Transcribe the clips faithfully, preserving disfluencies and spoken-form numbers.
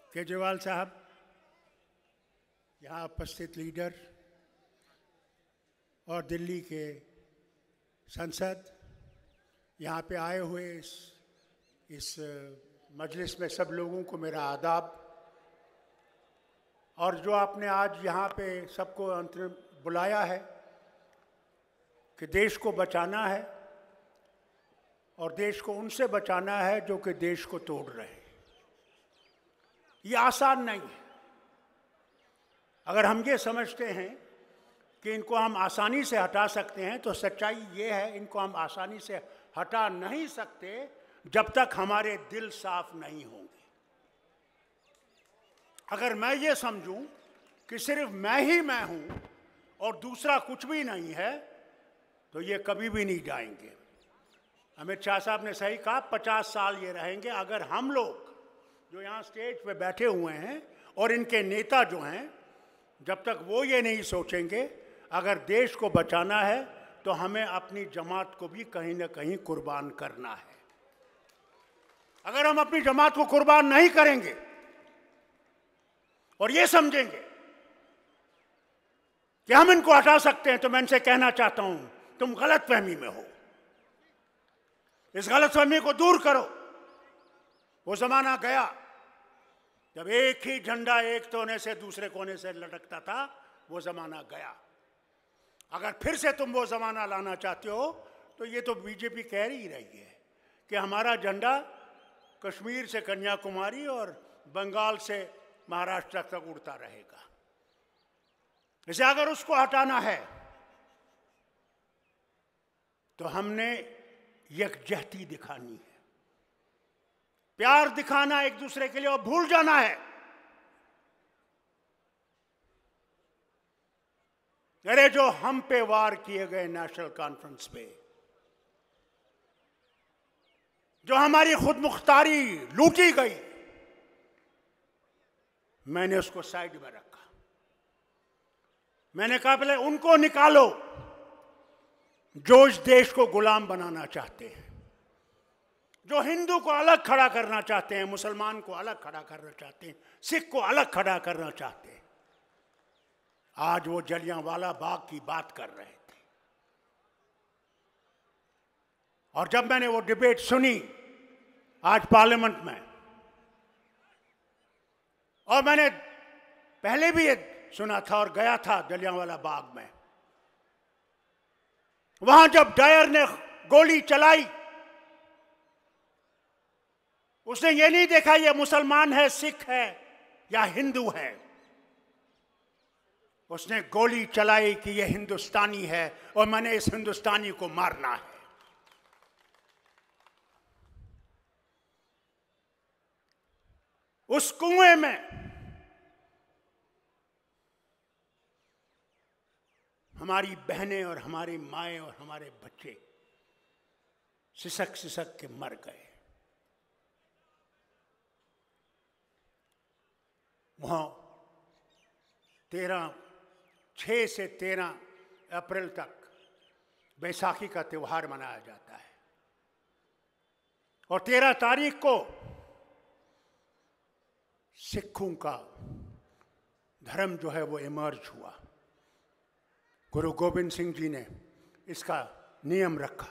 केजरीवाल साहब, यहाँ उपस्थित लीडर और दिल्ली के संसद, यहाँ पे आए हुए इस इस मजलिस में सब लोगों को मेरा आदाब। और जो आपने आज यहाँ पे सबको अंतरिम बुलाया है कि देश को बचाना है और देश को उनसे बचाना है जो कि देश को तोड़ रहे हैं, ये आसान नहीं है। अगर हम ये समझते हैं कि इनको हम आसानी से हटा सकते हैं तो सच्चाई ये है, इनको हम आसानी से हटा नहीं सकते जब तक हमारे दिल साफ नहीं होंगे। अगर मैं ये समझूं कि सिर्फ मैं ही मैं हूं और दूसरा कुछ भी नहीं है तो ये कभी भी नहीं जाएंगे। अमित शाह साहब ने सही कहा, पचास साल ये रहेंगे। अगर हम लोग जो यहाँ स्टेज पे बैठे हुए हैं और इनके नेता जो हैं, जब तक वो ये नहीं सोचेंगे अगर देश को बचाना है तो हमें अपनी जमात को भी कहीं ना कहीं कुर्बान करना है। अगर हम अपनी जमात को कुर्बान नहीं करेंगे और ये समझेंगे कि हम इनको हटा सकते हैं, तो मैं इनसे कहना चाहता हूं, तुम गलतफहमी में हो। इस गलतफहमी को दूर करो। वो जमाना गया जब एक ही झंडा एक कोने से दूसरे कोने से लटकता था, वो जमाना गया। अगर फिर से तुम वो जमाना लाना चाहते हो तो ये तो बीजेपी कह ही रही है कि हमारा झंडा कश्मीर से कन्याकुमारी और बंगाल से महाराष्ट्र तक उड़ता रहेगा। इसे अगर उसको हटाना है तो हमने यकजहती दिखानी है, प्यार दिखाना एक दूसरे के लिए और भूल जाना है अरे जो हम पे वार किए गए नेशनल कॉन्फ्रेंस पे, जो हमारी खुदमुख्तारी लूटी गई, मैंने उसको साइड में रखा। मैंने कहा पहले उनको निकालो जो इस देश को गुलाम बनाना चाहते हैं, जो हिंदू को अलग खड़ा करना चाहते हैं, मुसलमान को अलग खड़ा करना चाहते हैं, सिख को अलग खड़ा करना चाहते हैं। आज वो जलियांवाला बाग की बात कर रहे थे और जब मैंने वो डिबेट सुनी आज पार्लियामेंट में, और मैंने पहले भी ये सुना था और गया था जलियांवाला बाग में, वहां जब डायर ने गोली चलाई उसने ये नहीं देखा ये मुसलमान है, सिख है या हिंदू है। उसने गोली चलाई कि ये हिंदुस्तानी है और मैंने इस हिंदुस्तानी को मारना है। उस कुएं में हमारी बहनें और हमारी माएं और हमारे बच्चे सिसक सिसक के मर गए। वहां तेरह छह से तेरह अप्रैल तक बैसाखी का त्यौहार मनाया जाता है और तेरह तारीख को सिखों का धर्म जो है वो इमर्ज हुआ। गुरु गोविंद सिंह जी ने इसका नियम रखा।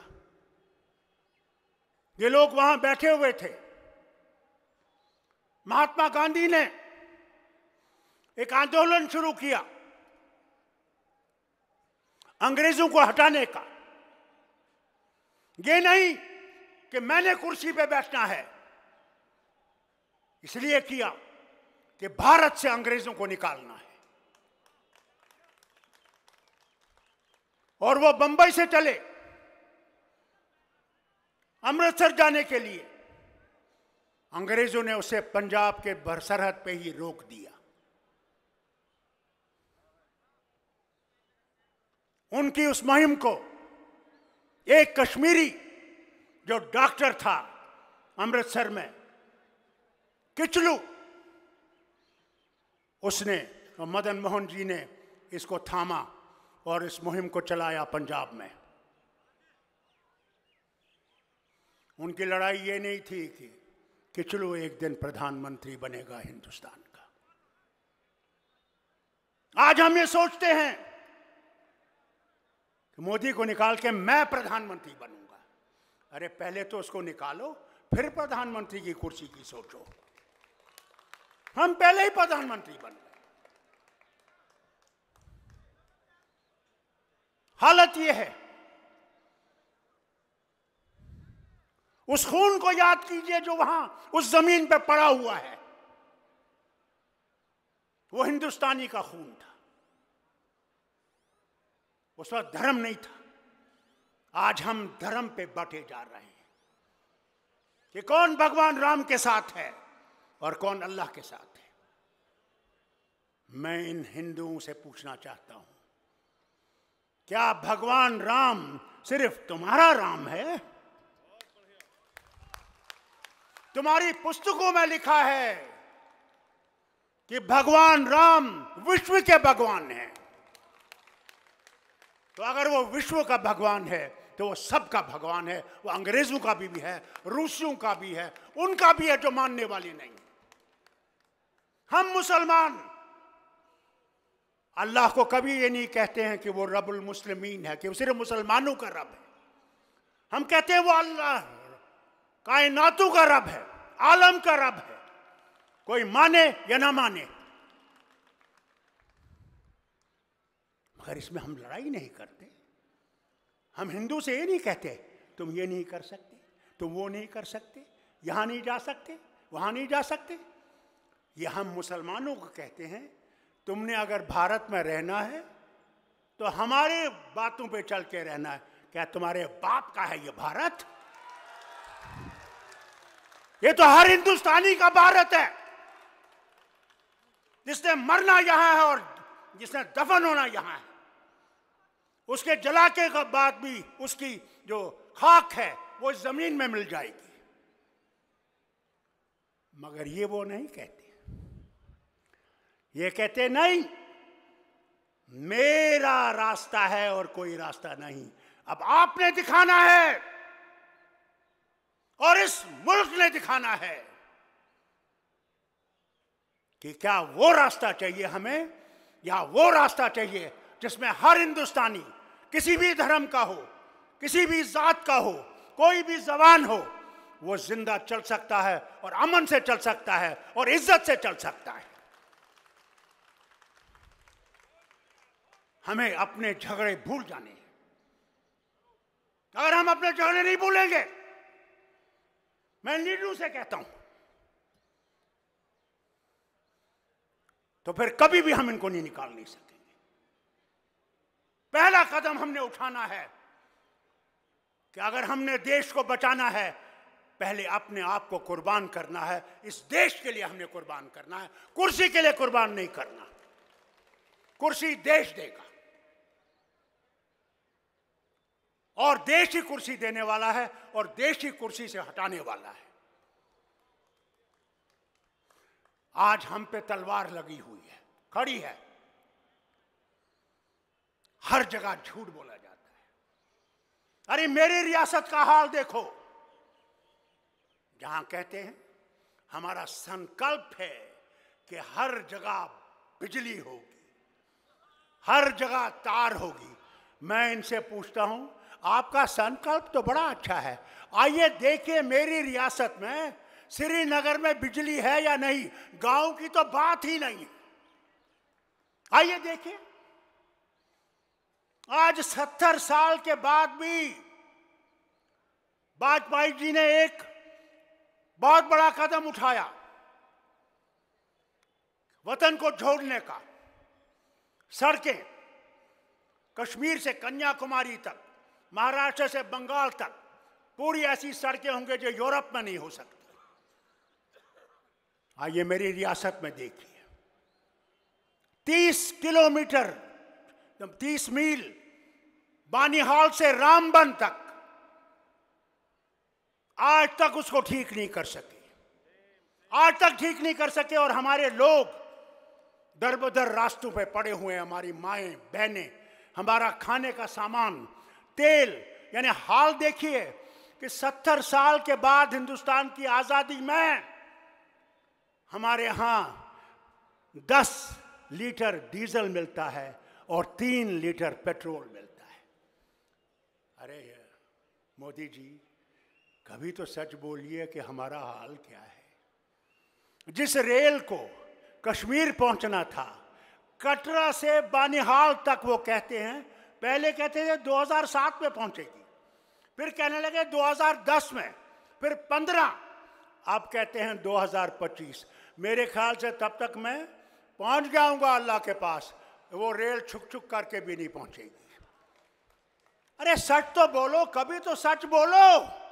ये लोग वहां बैठे हुए थे। महात्मा गांधी ने एक आंदोलन शुरू किया अंग्रेजों को हटाने का। ये नहीं कि मैंने कुर्सी पे बैठना है, इसलिए किया कि भारत से अंग्रेजों को निकालना है। और वो बंबई से चले अमृतसर जाने के लिए, अंग्रेजों ने उसे पंजाब के सरहद पे ही रोक दिया। उनकी उस मुहिम को एक कश्मीरी जो डॉक्टर था अमृतसर में, किचलू, उसने और मदन मोहन जी ने इसको थामा और इस मुहिम को चलाया पंजाब में। उनकी लड़ाई ये नहीं थी कि कि चलो एक दिन प्रधानमंत्री बनेगा हिंदुस्तान का। आज हम ये सोचते हैं कि मोदी को निकाल के मैं प्रधानमंत्री बनूंगा। अरे पहले तो उसको निकालो, फिर प्रधानमंत्री की कुर्सी की सोचो। हम पहले ही प्रधानमंत्री बन गए। हालत यह है, उस खून को याद कीजिए जो वहां उस जमीन पे पड़ा हुआ है। वो हिंदुस्तानी का खून था, उस वक्त धर्म नहीं था। आज हम धर्म पे बंटे जा रहे हैं कि कौन भगवान राम के साथ है और कौन अल्लाह के साथ है। मैं इन हिंदुओं से पूछना चाहता हूं, क्या भगवान राम सिर्फ तुम्हारा राम है? तुम्हारी पुस्तकों में लिखा है कि भगवान राम विश्व के भगवान हैं। तो अगर वो विश्व का भगवान है तो वो सबका भगवान है। वो अंग्रेजों का भी, भी है, रूसियों का भी है, उनका भी है जो मानने वाली नहीं। हम मुसलमान अल्लाह को कभी ये नहीं कहते हैं कि वो रब्बुल मुस्लिमीन है, कि वो सिर्फ मुसलमानों का रब है। हम कहते हैं वो अल्लाह कायनातों का रब है, आलम का रब है, कोई माने या ना माने। मगर इसमें हम लड़ाई नहीं करते। हम हिंदू से ये नहीं कहते तुम ये नहीं कर सकते, तुम वो नहीं कर सकते, यहां नहीं जा सकते, वहां नहीं जा सकते। ये हम मुसलमानों को कहते हैं तुमने अगर भारत में रहना है तो हमारे बातों पे चल के रहना है। क्या तुम्हारे बाप का है ये भारत? ये तो हर हिंदुस्तानी का भारत है, जिसने मरना यहां है और जिसने दफन होना यहां है। उसके जलाके के बाद भी उसकी जो खाक है वो इस जमीन में मिल जाएगी। मगर ये वो नहीं कहते। ये कहते नहीं मेरा रास्ता है और कोई रास्ता नहीं। अब आपने दिखाना है और इस मुल्क ने दिखाना है कि क्या वो रास्ता चाहिए हमें या वो रास्ता चाहिए जिसमें हर हिंदुस्तानी किसी भी धर्म का हो, किसी भी जात का हो, कोई भी जबान हो, वो जिंदा चल सकता है और अमन से चल सकता है और इज्जत से चल सकता है। हमें अपने झगड़े भूल जाने हैं। अगर हम अपने झगड़े नहीं भूलेंगे, मैं लीडरों से कहता हूं, तो फिर कभी भी हम इनको नहीं निकाल नहीं सकेंगे। पहला कदम हमने उठाना है कि अगर हमने देश को बचाना है, पहले अपने आप को कुर्बान करना है। इस देश के लिए हमने कुर्बान करना है, कुर्सी के लिए कुर्बान नहीं करना। कुर्सी देश देगा और देश ही कुर्सी देने वाला है और देश ही कुर्सी से हटाने वाला है। आज हम पे तलवार लगी हुई है, खड़ी है। हर जगह झूठ बोला जाता है। अरे मेरी रियासत का हाल देखो, जहां कहते हैं हमारा संकल्प है कि हर जगह बिजली होगी, हर जगह तार होगी। मैं इनसे पूछता हूं, आपका संकल्प तो बड़ा अच्छा है, आइए देखिए मेरी रियासत में श्रीनगर में बिजली है या नहीं। गांव की तो बात ही नहीं। आइए देखिए, आज सत्तर साल के बाद भी वाजपेयी जी ने एक बहुत बड़ा कदम उठाया वतन को जोड़ने का। सड़कें कश्मीर से कन्याकुमारी तक, महाराष्ट्र से बंगाल तक, पूरी ऐसी सड़कें होंगे जो यूरोप में नहीं हो सकती। आइए मेरी रियासत में देखिए, तीस किलोमीटर, तीस मील बानिहाल से रामबन तक आज तक उसको ठीक नहीं कर सके, आज तक ठीक नहीं कर सके। और हमारे लोग दर बदर रास्तों पे पड़े हुए हैं। हमारी माएं बहनें, हमारा खाने का सामान, तेल, यानी हाल देखिए। कि सत्तर साल के बाद हिंदुस्तान की आजादी में हमारे यहां दस लीटर डीजल मिलता है और तीन लीटर पेट्रोल मिलता है। अरे मोदी जी, कभी तो सच बोलिए कि हमारा हाल क्या है। जिस रेल को कश्मीर पहुंचना था, कटरा से बानिहाल तक, वो कहते हैं, पहले कहते थे दो हज़ार सात में पहुंचेगी, फिर कहने लगे दो हज़ार दस में, फिर पंद्रह, अब कहते हैं दो हज़ार पच्चीस। मेरे ख्याल से तब तक मैं पहुंच जाऊंगा अल्लाह के पास, वो रेल छुक छुक करके भी नहीं पहुंचेगी। अरे सच तो बोलो, कभी तो सच बोलो।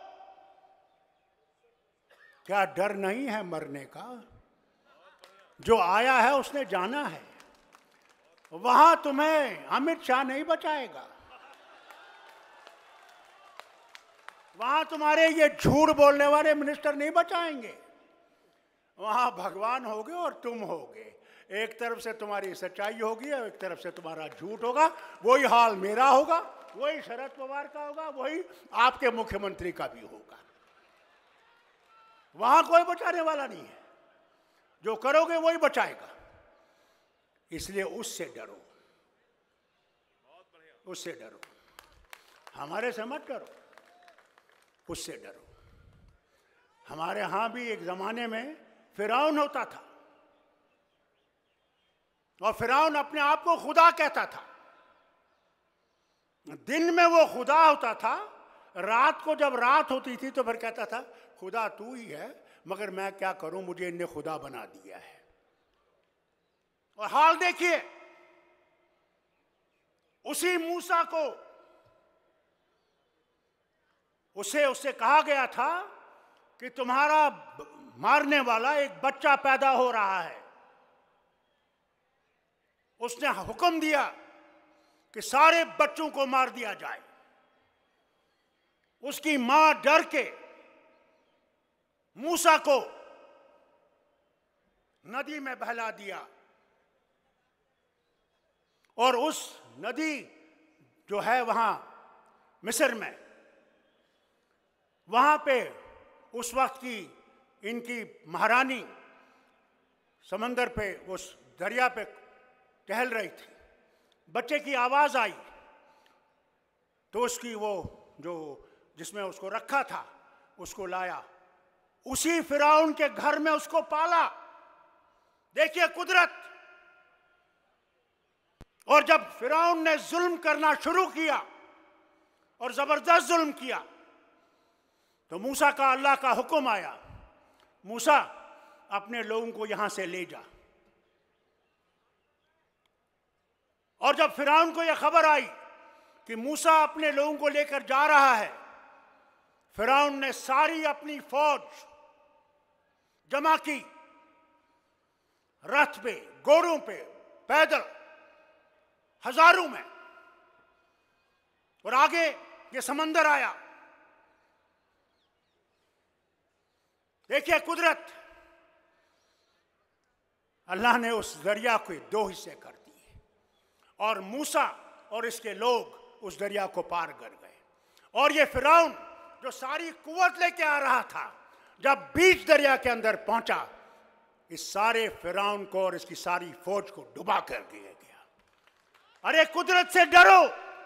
क्या डर नहीं है मरने का? जो आया है उसने जाना है, वहां तुम्हें अमित शाह नहीं बचाएगा, वहां तुम्हारे ये झूठ बोलने वाले मिनिस्टर नहीं बचाएंगे। वहां भगवान होगे और तुम होगे। एक तरफ से तुम्हारी सच्चाई होगी और एक तरफ से तुम्हारा झूठ होगा। वही हाल मेरा होगा, वही शरद पवार का होगा, वही आपके मुख्यमंत्री का भी होगा। वहां कोई बचाने वाला नहीं है, जो करोगे वही बचाएगा। इसलिए उससे डरो, उससे डरो, हमारे से मत डरो, उससे डरो। हमारे यहां भी एक जमाने में फिरौन होता था, और फिरौन अपने आप को खुदा कहता था। दिन में वो खुदा होता था, रात को जब रात होती थी तो फिर कहता था खुदा तू ही है, मगर मैं क्या करूं, मुझे इनने खुदा बना दिया है। और हाल देखिए, उसी मूसा को उसे उससे कहा गया था कि तुम्हारा मारने वाला एक बच्चा पैदा हो रहा है। उसने हुक्म दिया कि सारे बच्चों को मार दिया जाए। उसकी मां डर के मूसा को नदी में बहला दिया, और उस नदी जो है वहां मिस्र में, वहां पे उस वक्त की इनकी महारानी समंदर पे, उस दरिया पे टहल रही थी। बच्चे की आवाज आई तो उसकी वो जो जिसमें उसको रखा था उसको लाया, उसी फिरौन के घर में उसको पाला। देखिए कुदरत। और जब फिरौन ने जुल्म करना शुरू किया और जबरदस्त जुल्म किया, तो मूसा का अल्लाह का हुक्म आया, मूसा अपने लोगों को यहां से ले जा। और जब फिरौन को यह खबर आई कि मूसा अपने लोगों को लेकर जा रहा है, फिरौन ने सारी अपनी फौज जमा की, रथ पे, घोड़ों पे, पैदल, हजारों में, और आगे ये समंदर आया। देखिए कुदरत। अल्लाह ने उस दरिया को दो हिस्से कर दिए, और मूसा और इसके लोग उस दरिया को पार कर गए। और ये फिरौन जो सारी कुवत लेके आ रहा था, जब बीच दरिया के अंदर पहुंचा, इस सारे फिरौन को और इसकी सारी फौज को डुबा कर दिया गया। अरे कुदरत से डरो,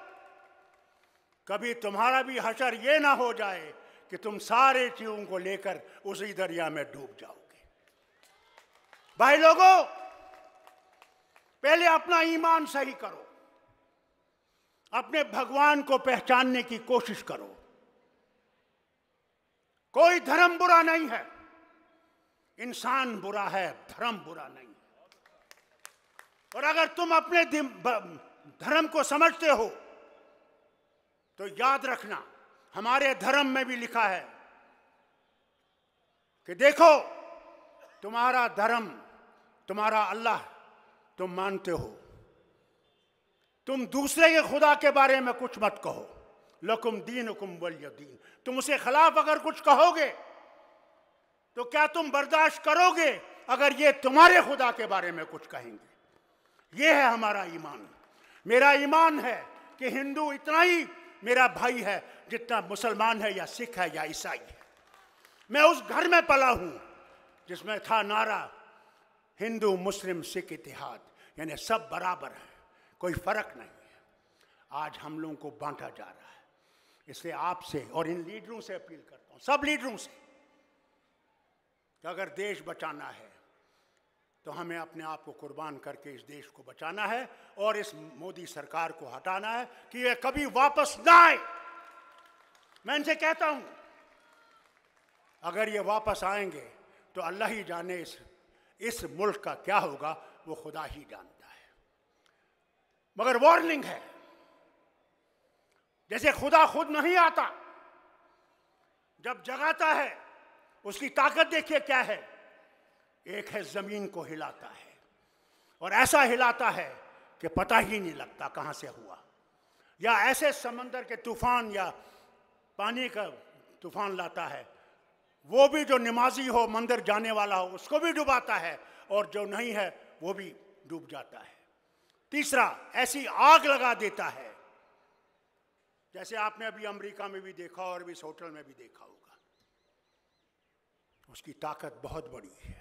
कभी तुम्हारा भी हशर ये ना हो जाए कि तुम सारे चीजों को लेकर उसी दरिया में डूब जाओगे। भाई लोगों, पहले अपना ईमान सही करो, अपने भगवान को पहचानने की कोशिश करो। कोई धर्म बुरा नहीं है, इंसान बुरा है, धर्म बुरा नहीं है। और अगर तुम अपने धर्म को समझते हो तो याद रखना, हमारे धर्म में भी लिखा है कि देखो, तुम्हारा धर्म, तुम्हारा अल्लाह तुम मानते हो, तुम दूसरे के खुदा के बारे में कुछ मत कहो। लकुम दीनुकुम वलिय दीन। तुम उसके खिलाफ अगर कुछ कहोगे तो क्या तुम बर्दाश्त करोगे अगर ये तुम्हारे खुदा के बारे में कुछ कहेंगे? ये है हमारा ईमान। मेरा ईमान है कि हिंदू इतना ही मेरा भाई है जितना मुसलमान है या सिख है या ईसाई है। मैं उस घर में पला हूं जिसमें था नारा हिंदू मुस्लिम सिख इतिहाद, यानी सब बराबर हैं, कोई फर्क नहीं है। आज हम लोगों को बांटा जा रहा है। इसलिए आपसे और इन लीडरों से अपील करता हूं, सब लीडरों से, कि अगर देश बचाना है तो हमें अपने आप को कुर्बान करके इस देश को बचाना है और इस मोदी सरकार को हटाना है कि ये कभी वापस ना आए। मैं इनसे कहता हूं, अगर ये वापस आएंगे तो अल्लाह ही जाने इस इस मुल्क का क्या होगा, वो खुदा ही जानता है। मगर वार्निंग है, जैसे खुदा खुद नहीं आता, जब जगाता है उसकी ताकत देखिए क्या है। एक है जमीन को हिलाता है और ऐसा हिलाता है कि पता ही नहीं लगता कहां से हुआ, या ऐसे समंदर के तूफान या पानी का तूफान लाता है, वो भी जो नमाजी हो, मंदिर जाने वाला हो, उसको भी डुबाता है, और जो नहीं है वो भी डूब जाता है। तीसरा, ऐसी आग लगा देता है जैसे आपने अभी अमेरिका में भी देखा और भी इस होटल में भी देखा होगा। उसकी ताकत बहुत बड़ी है,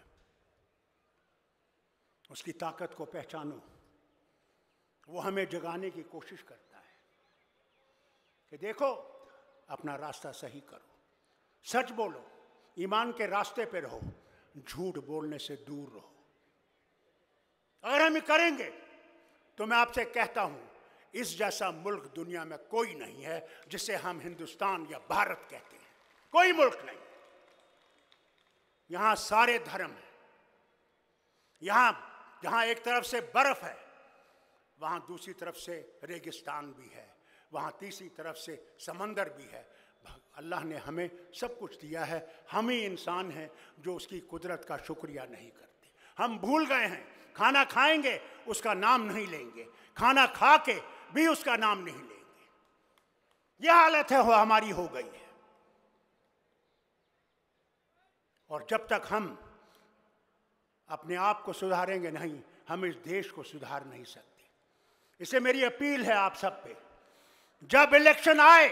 उसकी ताकत को पहचानो। वो हमें जगाने की कोशिश करता है कि देखो अपना रास्ता सही करो, सच बोलो, ईमान के रास्ते पे रहो, झूठ बोलने से दूर रहो। अगर हम ये करेंगे तो मैं आपसे कहता हूं, इस जैसा मुल्क दुनिया में कोई नहीं है जिसे हम हिंदुस्तान या भारत कहते हैं। कोई मुल्क नहीं। यहां सारे धर्म हैं। यहां जहां एक तरफ से बर्फ है, वहां दूसरी तरफ से रेगिस्तान भी है, वहां तीसरी तरफ से समंदर भी है। अल्लाह ने हमें सब कुछ दिया है। हम ही इंसान हैं जो उसकी कुदरत का शुक्रिया नहीं करते। हम भूल गए हैं, खाना खाएंगे उसका नाम नहीं लेंगे, खाना खा के भी उसका नाम नहीं लेंगे। यह हालत है वो हमारी हो गई है। और जब तक हम अपने आप को सुधारेंगे नहीं, हम इस देश को सुधार नहीं सकते। इससे मेरी अपील है आप सब पे, जब इलेक्शन आए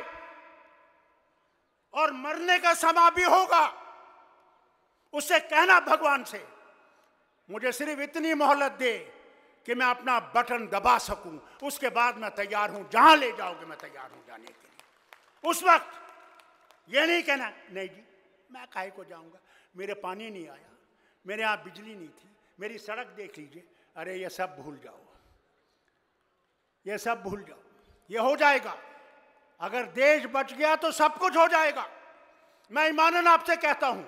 और मरने का समय भी होगा, उससे कहना भगवान से, मुझे सिर्फ इतनी मोहलत दे कि मैं अपना बटन दबा सकूं, उसके बाद मैं तैयार हूं, जहां ले जाओगे मैं तैयार हूं जाने के लिए। उस वक्त ये नहीं कहना नहीं जी मैं काहे को जाऊंगा, मेरे पानी नहीं आया, मेरे यहां बिजली नहीं थी, मेरी सड़क देख लीजिए। अरे ये सब भूल जाओ, ये सब भूल जाओ, ये हो जाएगा। अगर देश बच गया तो सब कुछ हो जाएगा। मैं ईमानन आपसे कहता हूं,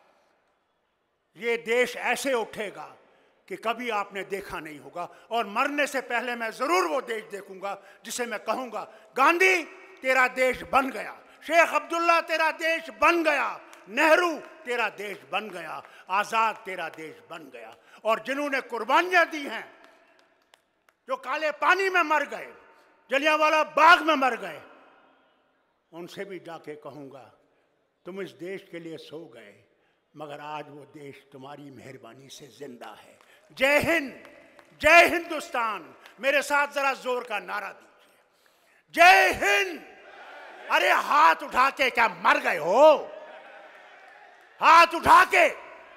ये देश ऐसे उठेगा कि कभी आपने देखा नहीं होगा। और मरने से पहले मैं जरूर वो देश देखूंगा जिसे मैं कहूंगा, गांधी तेरा देश बन गया, शेख अब्दुल्ला तेरा देश बन गया, नेहरू तेरा देश बन गया, आजाद तेरा देश बन गया। और जिन्होंने कुर्बानियां दी हैं, जो काले पानी में मर गए, जलियांवाला बाग में मर गए, उनसे भी जाके कहूंगा तुम इस देश के लिए सो गए, मगर आज वो देश तुम्हारी मेहरबानी से जिंदा है। जय हिंद, जय हिंदुस्तान। मेरे साथ जरा जोर का नारा दीजिए, जय हिंद। अरे हाथ उठा के क्या मर गए हो? हाथ उठा के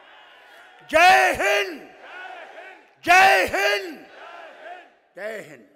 जय हिंद, जय हिंद, जय हिंद।